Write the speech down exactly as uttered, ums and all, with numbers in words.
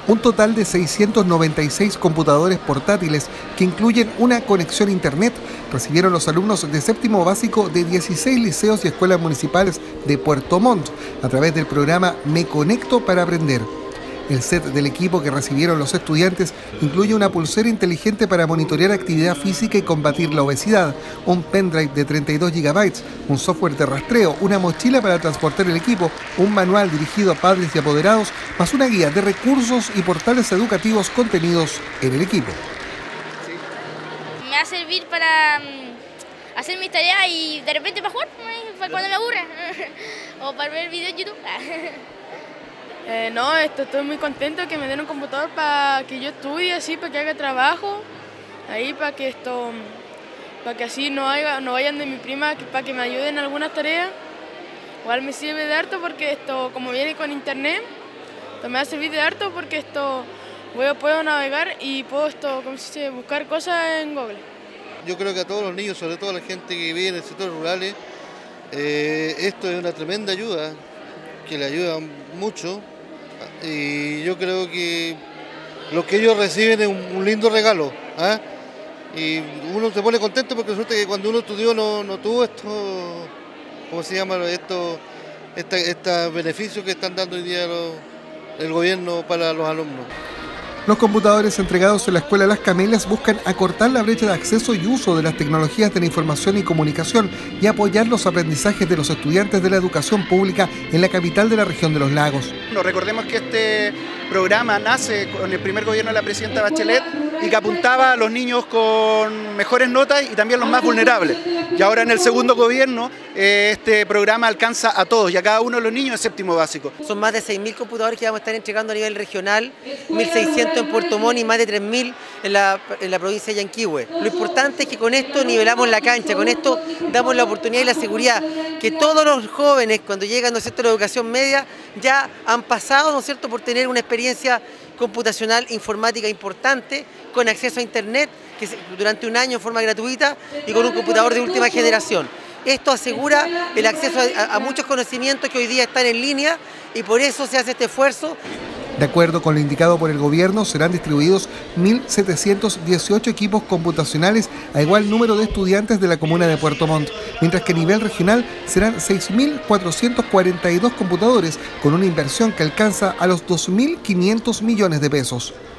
Un total de seiscientos noventa y seis computadores portátiles que incluyen una conexión a internet recibieron los alumnos de séptimo básico de dieciséis liceos y escuelas municipales de Puerto Montt a través del programa Me Conecto para Aprender. El set del equipo que recibieron los estudiantes incluye una pulsera inteligente para monitorear actividad física y combatir la obesidad, un pendrive de treinta y dos gigabytes, un software de rastreo, una mochila para transportar el equipo, un manual dirigido a padres y apoderados, más una guía de recursos y portales educativos contenidos en el equipo. Me va a servir para um, hacer mis tareas y de repente para jugar, para cuando me aburra, o para ver videos en YouTube. Eh, no, esto, estoy muy contento que me den un computador para que yo estudie, así, para que haga trabajo, ahí para que esto, para que así no, haya, no vayan de mi prima, que, para que me ayuden en algunas tareas. Igual me sirve de harto porque esto, como viene con internet, esto me va a servir de harto porque esto voy, puedo navegar y puedo esto, ¿cómo se dice?, buscar cosas en Google. Yo creo que a todos los niños, sobre todo a la gente que vive en el sector rural, eh, esto es una tremenda ayuda, que le ayuda mucho. Y yo creo que lo que ellos reciben es un, un lindo regalo, ¿eh? Y uno se pone contento porque resulta que cuando uno estudió no, no tuvo esto, ¿cómo se llama? Esto, esta, estos beneficios que están dando hoy día los, el gobierno para los alumnos. Los computadores entregados en la Escuela Las Camelias buscan acortar la brecha de acceso y uso de las tecnologías de la información y comunicación y apoyar los aprendizajes de los estudiantes de la educación pública en la capital de la región de los Lagos. No, recordemos que este programa nace con el primer gobierno de la presidenta Bachelet y que apuntaba a los niños con mejores notas y también los más vulnerables. Y ahora en el segundo gobierno eh, este programa alcanza a todos y a cada uno de los niños en séptimo básico. Son más de seis mil computadores que vamos a estar entregando a nivel regional, mil seiscientos en Puerto Montt y más de tres mil en la, en la provincia de Yanquihue. Lo importante es que con esto nivelamos la cancha, con esto damos la oportunidad y la seguridad que todos los jóvenes cuando llegan, ¿no es cierto?, a la educación media ya han pasado, ¿no es cierto?, por tener una experiencia computacional informática importante, con acceso a internet que durante un año en forma gratuita y con un computador de última generación. Esto asegura el acceso a, a muchos conocimientos que hoy día están en línea y por eso se hace este esfuerzo. De acuerdo con lo indicado por el gobierno, serán distribuidos mil setecientos dieciocho equipos computacionales a igual número de estudiantes de la comuna de Puerto Montt, mientras que a nivel regional serán seis mil cuatrocientos cuarenta y dos computadores con una inversión que alcanza a los dos mil quinientos millones de pesos.